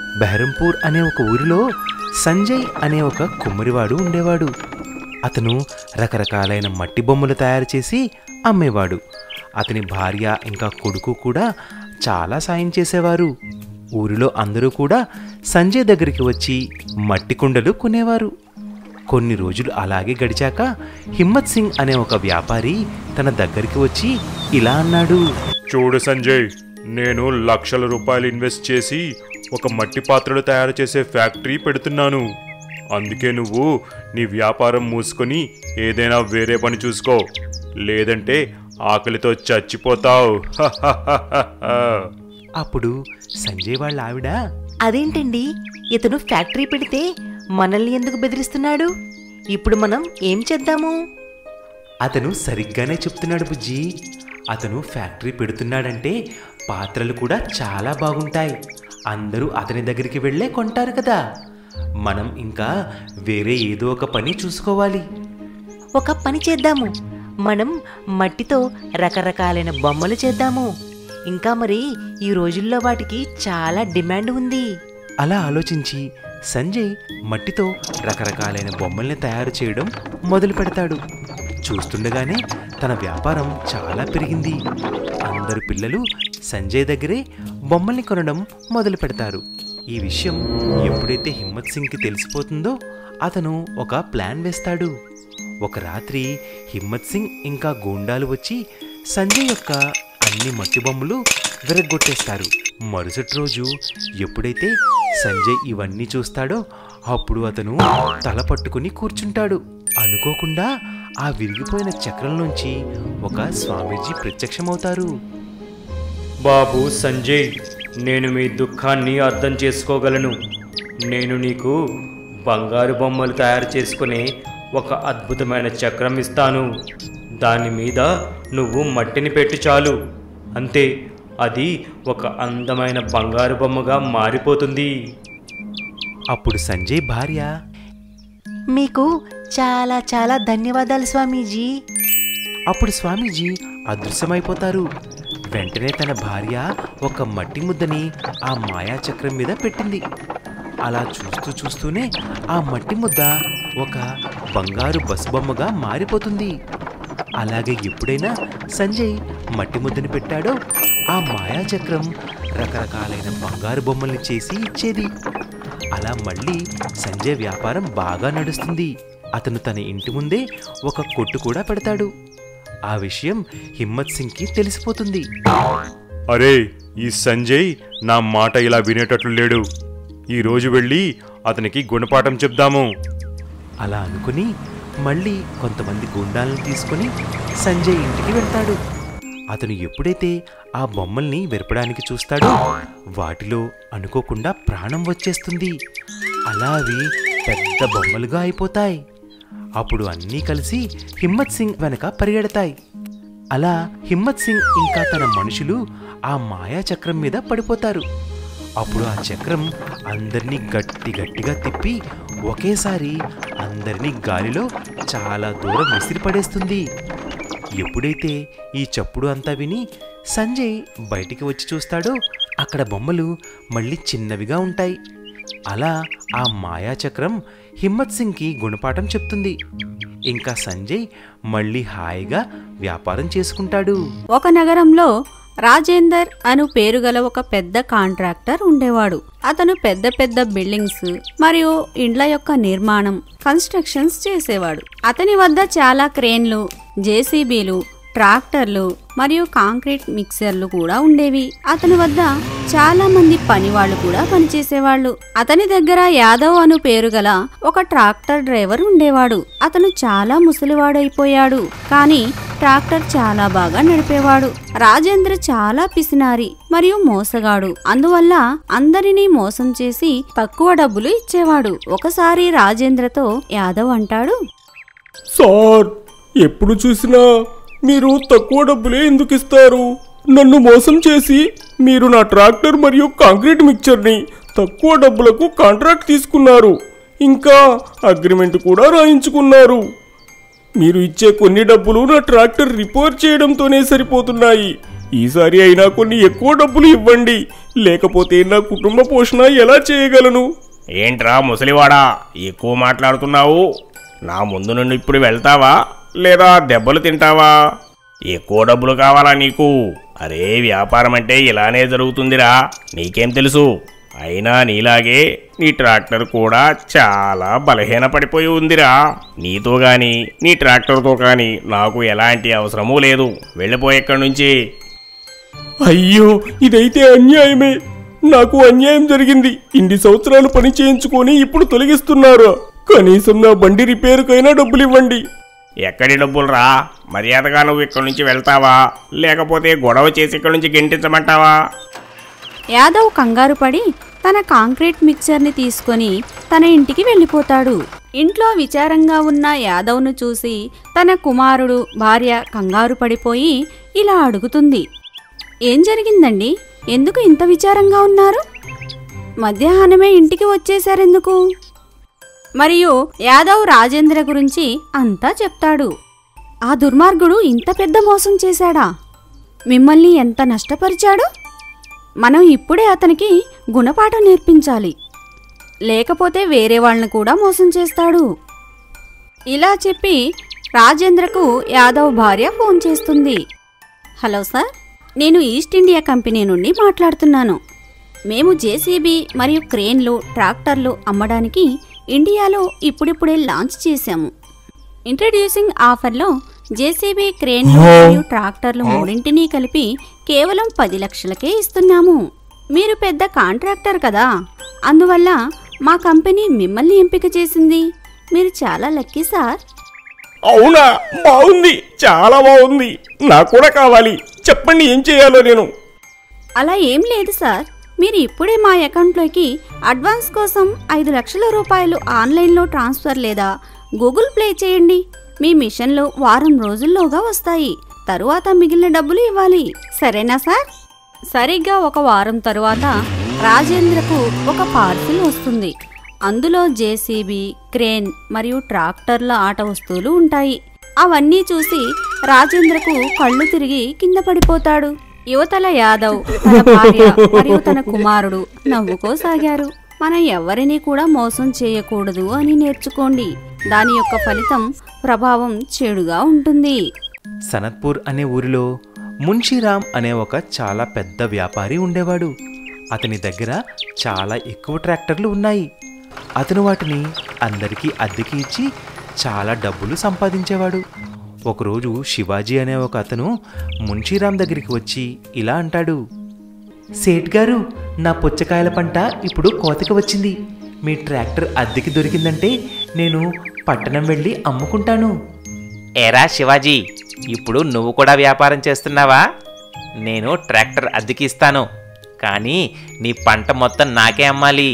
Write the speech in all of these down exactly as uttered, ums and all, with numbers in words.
బెహరంపూర్ అనే ఒక ఊరిలో సంజయ్ అనే ఒక కుమ్మరివాడు ఉండేవాడు. అతను రకరకాలైన మట్టి బొమ్మలు తయారు చేసి అమ్మేవాడు. అతని భార్య ఇంకా కొడుకు కూడా చాలా సాయం చేసేవారు. ఊరిలో అందరూ కూడా సంజయ్ దగ్గరికి వచ్చి మట్టి కుండలు కొనేవారు. కొన్ని రోజులు అలాగే గడిచాక హిమ్మత్ సింగ్ అనే ఒక వ్యాపారి తన దగ్గరికి వచ్చి ఇలా అన్నాడు, చూడు సంజయ్, నేను లక్షల రూపాయలు ఇన్వెస్ట్ చేసి ఒక మట్టి పాత్రలు తయారు చేసే ఫ్యాక్టరీ పెడుతున్నాను. అందుకే నువ్వు నీ వ్యాపారం మూసుకొని ఏదైనా వేరే పని చూసుకో, లేదంటే ఆకలితో చచ్చిపోతావు. అప్పుడు సంజయ్ వాళ్ళ ఆవిడ, అదేంటండి, ఇతను ఫ్యాక్టరీ పెడితే మనల్ని ఎందుకు బెదిరిస్తున్నాడు? ఇప్పుడు మనం ఏం చేద్దాము? అతను సరిగ్గానే చెప్తున్నాడు బుజ్జి. అతను ఫ్యాక్టరీ పెడుతున్నాడంటే పాత్రలు కూడా చాలా బాగుంటాయి. అందరూ అతని దగ్గరికి వెళ్ళే కొంటారు కదా. మనం ఇంకా వేరే ఏదో ఒక పని చూసుకోవాలి. ఒక పని చేద్దాము. మనం మట్టితో రకరకాలైన బొమ్మలు చేద్దాము. ఇంకా మరి ఈ రోజుల్లో వాటికి చాలా డిమాండ్ ఉంది. అలా ఆలోచించి సంజయ్ మట్టితో రకరకాలైన బొమ్మల్ని తయారు చేయడం మొదలు పెడతాడు. చూస్తుండగానే తన వ్యాపారం చాలా పెరిగింది. అందరు పిల్లలు సంజయ్ దగ్గరే బొమ్మల్ని కొనడం మొదలు పెడతారు. ఈ విషయం ఎప్పుడైతే హిమ్మత్ సింగ్కి తెలిసిపోతుందో అతను ఒక ప్లాన్ వేస్తాడు. ఒక రాత్రి హిమ్మత్ సింగ్ ఇంకా గూండాలు వచ్చి సంజయ్ యొక్క అన్ని మట్టి బొమ్మలు విరగ్గొట్టేస్తారు. మరుసటి రోజు ఎప్పుడైతే సంజయ్ ఇవన్నీ చూస్తాడో అప్పుడు అతను తల పట్టుకుని కూర్చుంటాడు. అనుకోకుండా ఆ విరిగిపోయిన చక్రం నుంచి ఒక స్వామీజీ ప్రత్యక్షమవుతారు. బాబు సంజయ్, నేను మీ దుఃఖాన్ని అర్థం చేసుకోగలను. నేను నీకు బంగారు బొమ్మలు తయారు చేసుకునే ఒక అద్భుతమైన చక్రం ఇస్తాను. దాని మీద నువ్వు మట్టిని పెట్టి చాలు, అంతే, అది ఒక అందమైన బంగారు బొమ్మగా మారిపోతుంది. అప్పుడు సంజయ్ భార్య, మీకు చాలా చాలా ధన్యవాదాలు స్వామీజీ. అప్పుడు స్వామీజీ అదృశ్యమైపోతారు. వెంటనే తన భార్య ఒక మట్టి ముద్దని ఆ మాయాచక్రం మీద పెట్టింది. అలా చూస్తూ చూస్తూనే ఆ మట్టి ముద్ద ఒక బంగారు బస్బొమ్మగా మారిపోతుంది. అలాగే ఎప్పుడైనా సంజయ్ మట్టి ముద్దని పెట్టాడో ఆ మాయాచక్రం రకరకాలైన బంగారు బొమ్మల్ని చేసి ఇచ్చేది. అలా మళ్ళీ సంజయ్ వ్యాపారం బాగా నడుస్తుంది. అతను తన ఇంటి ముందే ఒక కొట్టు కూడా పెడతాడు. ఆ విషయం హిమ్మత్ సింగ్కి తెలిసిపోతుంది. అరే, ఈ సంజయ్ నా మాట ఇలా వినేటట్లు లేడు. ఈరోజు వెళ్ళి అతనికి గుణపాఠం చెప్దాము. అలా అనుకుని మళ్ళీ కొంతమంది గుండాలను తీసుకుని సంజయ్ ఇంటికి వెళ్తాడు. అతను ఎప్పుడైతే ఆ బొమ్మల్ని విరపడానికి చూస్తాడో వాటిలో అనుకోకుండా ప్రాణం వచ్చేస్తుంది. అలా అవి పెద్ద బొమ్మలుగా అయిపోతాయి. అప్పుడు అన్నీ కలిసి హిమ్మత్ సింగ్ వెనక పరిగెడతాయి. అలా హిమ్మత్ సింగ్ ఇంకా తన మనుషులు ఆ మాయా చక్రం మీద పడిపోతారు. అప్పుడు ఆ చక్రం అందరినీ గట్టి గట్టిగా తిప్పి ఒకేసారి అందరినీ గాలిలో చాలా దూరం విసిరిపడేస్తుంది. ఎప్పుడైతే ఈ చప్పుడు అంతా విని సంజయ్ బయటికి వచ్చి చూస్తాడో అక్కడ బొమ్మలు మళ్ళీ చిన్నవిగా ఉంటాయి. అలా ఆ మాయాచక్రం హిమ్మత్ సింగ్కి గుణపాఠం చెప్తుంది. ఇంకా సంజయ్ మళ్ళీ హాయిగా వ్యాపారం చేసుకుంటాడు. ఒక నగరంలో రాజేందర్ అను పేరుగల ఒక పెద్ద కాంట్రాక్టర్ ఉండేవాడు. అతను పెద్ద పెద్ద బిల్డింగ్స్ మరియు ఇండ్ల యొక్క నిర్మాణం, కన్స్ట్రక్షన్స్ చేసేవాడు. అతని వద్ద చాలా క్రేన్లు, జేసీబీలు, ట్రాక్టర్లు మరియు కాంక్రీట్ మిక్సర్లు కూడా ఉండేవి. అతని వద్ద చాలా మంది పనివాళ్లు కూడా పనిచేసేవాళ్లు. అతని దగ్గర యాదవ్ అను పేరు గల ఒక ట్రాక్టర్ డ్రైవర్ ఉండేవాడు. అతను చాలా ముసలివాడైపోయాడు, కానీ ట్రాక్టర్ చాలా బాగా నడిపేవాడు. రాజేంద్ర చాలా పిసినారి మరియు మోసగాడు. అందువల్ల అందరినీ మోసం చేసి తక్కువ డబ్బులు ఇచ్చేవాడు. ఒకసారి రాజేంద్రతో యాదవ్ అంటాడు, సార్, ఎప్పుడు చూసినా మీరు తక్కువ డబ్బులే ఎందుకు ఇస్తారు? నన్ను మోసం చేసి మీరు నా ట్రాక్టర్ మరియు కాంక్రీట్ మిక్చర్ని తక్కువ డబ్బులకు కాంట్రాక్ట్ తీసుకున్నారు. ఇంకా అగ్రిమెంట్ కూడా రాయించుకున్నారు. మీరు ఇచ్చే కొన్ని డబ్బులు నా ట్రాక్టర్ రిపేర్ చేయడంతోనే సరిపోతున్నాయి. ఈసారి అయినా కొన్ని ఎక్కువ డబ్బులు ఇవ్వండి, లేకపోతే నా కుటుంబ పోషణ ఎలా చేయగలను? ఏంట్రా ముసలివాడా, ఎక్కువ మాట్లాడుతున్నావు? నా ముందు నుండి ఇప్పుడు వెళ్తావా లేదా దెబ్బలు తింటావా? ఎక్కువ డబ్బులు కావాలా నీకు? అరే, వ్యాపారం అంటే ఇలానే జరుగుతుందిరా, నీకేం తెలుసు? అయినా నీలాగే నీ ట్రాక్టర్ కూడా చాలా బలహీన పడిపోయి ఉందిరా. నీతో గాని నీ ట్రాక్టర్తో కానీ నాకు ఎలాంటి అవసరమూ లేదు. వెళ్ళిపో ఇక్కడి నుంచి. అయ్యో, ఇదైతే అన్యాయమే. నాకు అన్యాయం జరిగింది. ఇన్ని సంవత్సరాలు పని చేయించుకొని ఇప్పుడు తొలగిస్తున్నారు. కనీసం నా బండి రిపేరుకైనా డబ్బులు ఇవ్వండి. ఎక్కడి డబ్బులు రా? మర్యాదగా నువ్వు ఇక్కడి నుంచి వెళ్తావా లేకపోతే గొడవ చేసి ఇక్కడి నుంచి గెంటించమంటావా? యాదవ్ కంగారు పడి తన కాంక్రీట్ మిక్చర్ని తీసుకొని తన ఇంటికి వెళ్ళిపోతాడు. ఇంట్లో విచారంగా ఉన్న యాదవ్ను చూసి తన కుమారుడు భార్య కంగారు పడిపోయి ఇలా అడుగుతుంది, ఏం జరిగిందండి? ఎందుకు ఇంత విచారంగా ఉన్నారు? మధ్యాహ్నమే ఇంటికి వచ్చేశారెందుకు? మరియు యాదవ్ రాజేంద్ర గురించి అంతా చెప్తాడు. ఆ దుర్మార్గుడు ఇంత పెద్ద మోసం చేశాడా? మిమ్మల్ని ఎంత నష్టపరిచాడు? మనం ఇప్పుడే అతనికి గుణపాఠం నేర్పించాలి, లేకపోతే వేరే వాళ్ళని కూడా మోసం చేస్తాడు. ఇలా చెప్పి రాజేంద్రకు యాదవ్ భార్య ఫోన్ చేస్తుంది. హలో సార్, నేను ఈస్ట్ ఇండియా కంపెనీ నుండి మాట్లాడుతున్నాను. మేము జేసీబీ మరియు క్రేన్లు, ట్రాక్టర్లు అమ్మడానికి ఇండియాలో ఇప్పుడిప్పుడే లాంచ్ చేశాము. ఇంట్రడ్యూసింగ్ ఆఫర్లో జేసీబీ, క్రేన్లు మరియు ట్రాక్టర్లు మూడింటినీ కలిపి కేవలం పది లక్షలకే ఇస్తున్నాము. మీరు పెద్ద కాంట్రాక్టర్ కదా, అందువల్ల మా కంపెనీ మిమ్మల్ని ఎంపిక చేసింది. మీరు చాలా లక్కీ సార్. అవునా? బాగుంది, చాలా బాగుంది. నాకు కూడా కావాలి. చెప్పండి, ఏం చేయాలో నేను. అలా ఏం లేదు సార్, మీరు ఇప్పుడే మా అకౌంట్లోకి అడ్వాన్స్ కోసం ఐదు లక్షల రూపాయలు ఆన్లైన్లో ట్రాన్స్ఫర్ లేదా గూగుల్ ప్లే చేయండి. మీ మిషన్లు వారం రోజుల్లోగా వస్తాయి. తరువాత మిగిలిన డబ్బులు ఇవ్వాలి. సరేనా సార్? సరిగ్గా ఒక వారం తరువాత రాజేంద్రకు ఒక పార్సిల్ వస్తుంది. అందులో జేసీబీ, క్రేన్ మరియు ట్రాక్టర్ల ఆట వస్తువులు ఉంటాయి. అవన్నీ చూసి రాజేంద్రకు కళ్ళు తిరిగి కింద పడిపోతాడు. యువతల యాదవ్, తన భార్య మరియు తన కుమారుడు నవ్వుకోసాగారు. మనం ఎవరినీ కూడా మోసం చేయకూడదు అని నేర్చుకోండి. దాని యొక్క ఫలితం ప్రభావం చెడుగా ఉంటుంది. సనత్పూర్ అనే ఊరిలో మున్షీరామ్ అనే ఒక చాలా పెద్ద వ్యాపారి ఉండేవాడు. అతని దగ్గర చాలా ఎక్కువ ట్రాక్టర్లు ఉన్నాయి. అతను వాటిని అందరికీ అద్దెకి ఇచ్చి చాలా డబ్బులు సంపాదించేవాడు. ఒకరోజు శివాజీ అనే ఒక అతను మున్షీరామ్ దగ్గరికి వచ్చి ఇలా అంటాడు, సేట్ గారు, నా పుచ్చకాయల పంట ఇప్పుడు కోతకి వచ్చింది. మీ ట్రాక్టర్ అద్దెకి దొరికిందంటే నేను పట్టణం వెళ్ళి అమ్ముకుంటాను. ఏరా శివాజీ, ఇప్పుడు నువ్వు కూడా వ్యాపారం చేస్తున్నావా? నేను ట్రాక్టర్ అద్దెకి ఇస్తాను, కానీ నీ పంట మొత్తం నాకే అమ్మాలి.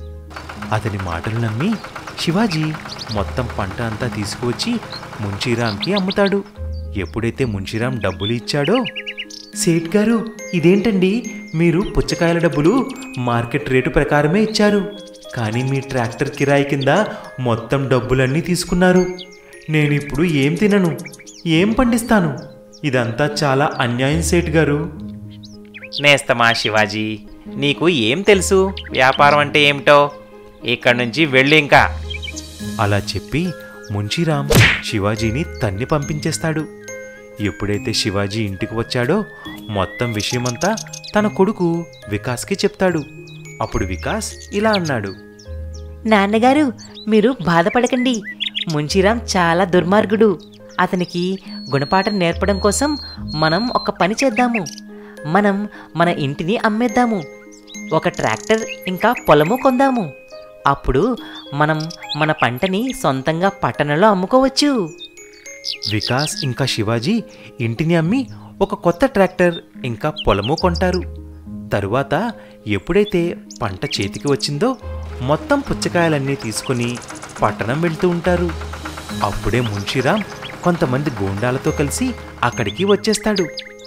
అతని మాటలు నమ్మి శివాజీ మొత్తం పంట అంతా తీసుకువచ్చి మున్షీరామ్కి అమ్ముతాడు. ఎప్పుడైతే మున్షీరామ్ డబ్బులు ఇచ్చాడో, సేట్ గారు, ఇదేంటండి, మీరు పుచ్చకాయల డబ్బులు మార్కెట్ రేటు ప్రకారమే ఇచ్చారు, కానీ మీ ట్రాక్టర్ కిరాయి కింద మొత్తం డబ్బులన్నీ తీసుకున్నారు. నేనిప్పుడు ఏం తినను, ఏం పండిస్తాను? ఇదంతా చాలా అన్యాయం సేట్ గారు. నేస్తమా శివాజీ, నీకు ఏం తెలుసు వ్యాపారం అంటే ఏమిటో? ఇక్కడి నుంచి వెళ్ళి ఇంకా. అలా చెప్పి మున్షీరామ్ శివాజీని తన్ని పంపించేస్తాడు. ఎప్పుడైతే శివాజీ ఇంటికి వచ్చాడో మొత్తం విషయమంతా తన కొడుకు వికాస్కి చెప్తాడు. అప్పుడు వికాస్ ఇలా అన్నాడు, నాన్నగారు, మీరు బాధపడకండి. మున్షీరామ్ చాలా దుర్మార్గుడు. అతనికి గుణపాఠం నేర్పడం కోసం మనం ఒక పని చేద్దాము. మనం మన ఇంటిని అమ్మేద్దాము, ఒక ట్రాక్టర్ ఇంకా పొలము కొందాము. అప్పుడు మనం మన పంటని సొంతంగా పట్టణంలో అమ్ముకోవచ్చు. వికాస్ ఇంకా శివాజీ ఇంటిని అమ్మి ఒక కొత్త ట్రాక్టర్ ఇంకా పొలము కొంటారు. తరువాత ఎప్పుడైతే పంట చేతికి వచ్చిందో మొత్తం పుచ్చకాయలన్నీ తీసుకుని పట్టణం వెళ్తూ ఉంటారు. అప్పుడే మున్షీరామ్ కొంతమంది గూండాలతో కలిసి అక్కడికి వచ్చేస్తాడు.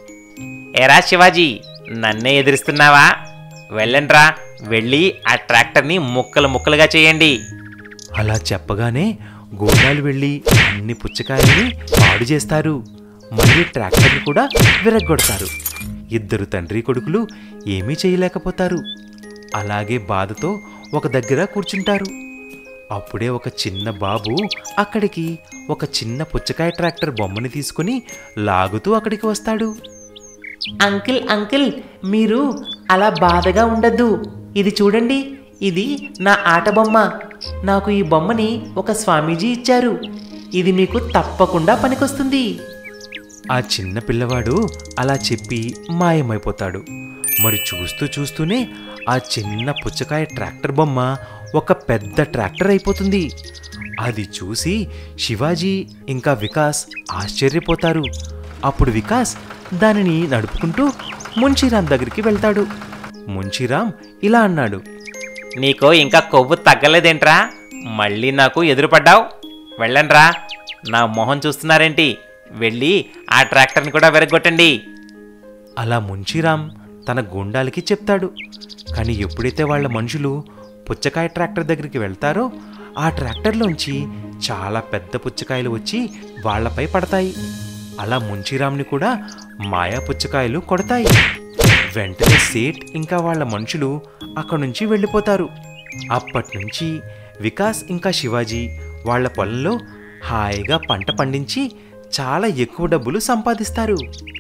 ఏరా శివాజీ, నన్నే ఎదిరిస్తున్నావా? వెళ్ళండ్రా, వెళ్ళి ఆ ట్రాక్టర్ని ముక్కలు ముక్కలుగా చేయండి. అలా చెప్పగానే గూండాలు వెళ్ళి అన్ని పుచ్చకాయల్ని పాడు చేస్తారు, మళ్ళీ ట్రాక్టర్ని కూడా విరగ్గొడతారు. ఇద్దరు తండ్రి కొడుకులు ఏమీ చేయలేకపోతారు. అలాగే బాధతో ఒక దగ్గర కూర్చుంటారు. అప్పుడే ఒక చిన్న బాబు అక్కడికి ఒక చిన్న పుచ్చకాయ ట్రాక్టర్ బొమ్మని తీసుకుని లాగుతూ అక్కడికి వస్తాడు. అంకిల్ అంకిల్ మీరు అలా బాధగా ఉండద్దు. ఇది చూడండి, ఇది నా ఆట బొమ్మ. నాకు ఈ బొమ్మని ఒక స్వామీజీ ఇచ్చారు. ఇది మీకు తప్పకుండా పనికొస్తుంది. ఆ చిన్న పిల్లవాడు అలా చెప్పి మాయమైపోతాడు. మరి చూస్తూ చూస్తూనే ఆ చిన్న పుచ్చకాయ ట్రాక్టర్ బొమ్మ ఒక పెద్ద ట్రాక్టర్ అయిపోతుంది. అది చూసి శివాజీ ఇంకా వికాస్ ఆశ్చర్యపోతారు. అప్పుడు వికాస్ దానిని నడుపుకుంటూ మున్షీరామ్ దగ్గరికి వెళ్తాడు. మున్షీరామ్ ఇలా అన్నాడు, నీకు ఇంకా కొవ్వు తగ్గలేదేంట్రా? మళ్ళీ నాకు ఎదురుపడ్డావు. వెళ్ళండ్రా, నా మొహం చూస్తున్నారేంటి? వెళ్ళి ఆ ట్రాక్టర్ని కూడా విరగొట్టండి. అలా మున్షీరామ్ తన గుండాలకి చెప్తాడు. కానీ ఎప్పుడైతే వాళ్ళ మనుషులు పుచ్చకాయ ట్రాక్టర్ దగ్గరికి వెళ్తారో ఆ ట్రాక్టర్లోంచి చాలా పెద్ద పుచ్చకాయలు వచ్చి వాళ్లపై పడతాయి. అలా మున్షీరామ్ని కూడా మాయా పుచ్చకాయలు కొడతాయి. వెంటనే సేట్ ఇంకా వాళ్ళ మనుషులు అక్కడి నుంచి వెళ్ళిపోతారు. అప్పట్నుంచి వికాస్ ఇంకా శివాజీ వాళ్ళ పొలంలో హాయిగా పంట పండించి చాలా ఎక్కువ డబ్బులు సంపాదిస్తారు.